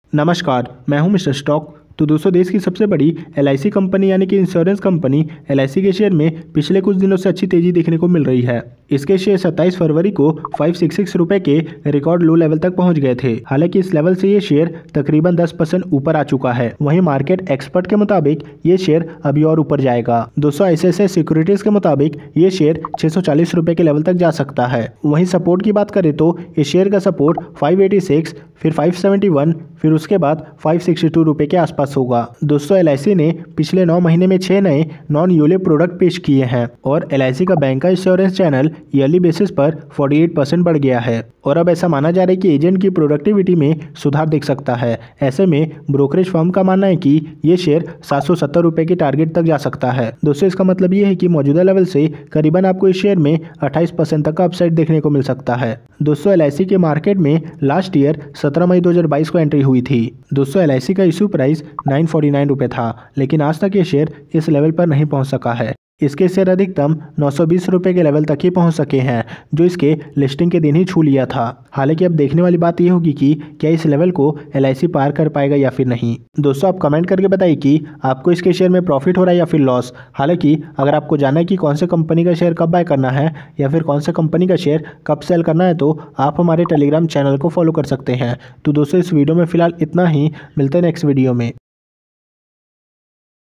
नमस्कार, मैं हूं मिस्टर स्टॉक। तो दोस्तों, देश की सबसे बड़ी एलआईसी कंपनी यानी कि इंश्योरेंस कंपनी एलआईसी के शेयर में पिछले कुछ दिनों से अच्छी तेजी देखने को मिल रही है। इसके शेयर 27 फरवरी को 566 रुपए के रिकॉर्ड लो लेवल तक पहुंच गए थे। हालांकि इस लेवल से ये शेयर तकरीबन 10% ऊपर आ चुका है। वहीं मार्केट एक्सपर्ट के मुताबिक ये शेयर अभी और ऊपर जाएगा। दोस्तों, आईसीआईसीआई सिक्योरिटीज के मुताबिक ये शेयर 640 रुपए के लेवल तक जा सकता है। वहीं सपोर्ट की बात करें तो इस शेयर का सपोर्ट 586, फिर 571, फिर उसके बाद 562 रुपए के आसपास होगा। दोस्तों, एलआईसी ने पिछले 9 महीने में 6 नए नॉन यूलिप प्रोडक्ट पेश किए हैं और एलआईसी का बैंक का इंश्योरेंस चैनल ईयरली बेसिस पर 48% बढ़ गया है और अब ऐसा माना जा रहा है कि एजेंट की प्रोडक्टिविटी में सुधार दिख सकता है। ऐसे में ब्रोकरेज फर्म का मानना है कि ये शेयर 770 रुपए के टारगेट तक जा सकता है। दोस्तों, इसका मतलब ये है कि मौजूदा लेवल से करीबन आपको इस शेयर में 28% तक का अपसाइड देखने को मिल सकता है। दोस्तों, एलआईसी के मार्केट में लास्ट ईयर 17 मई 2022 को एंट्री हुई थी। दोस्तों, एलआईसी का इश्यू प्राइस 949 रुपए था, लेकिन आज तक ये शेयर इस लेवल पर नहीं पहुंच सका है। इसके शेयर अधिकतम 920 रुपए के लेवल तक ही पहुंच सके हैं, जो इसके लिस्टिंग के दिन ही छू लिया था। हालांकि अब देखने वाली बात यह होगी कि क्या इस लेवल को एलआईसी पार कर पाएगा या फिर नहीं। दोस्तों, आप कमेंट करके बताइए कि आपको इसके शेयर में प्रॉफिट हो रहा है या फिर लॉस। हालांकि अगर आपको जानना है कि कौन से कंपनी का शेयर कब बाय करना है या फिर कौन से कंपनी का शेयर कब सेल करना है, तो आप हमारे टेलीग्राम चैनल को फॉलो कर सकते हैं। तो दोस्तों, इस वीडियो में फिलहाल इतना ही। मिलते हैं नेक्स्ट वीडियो में।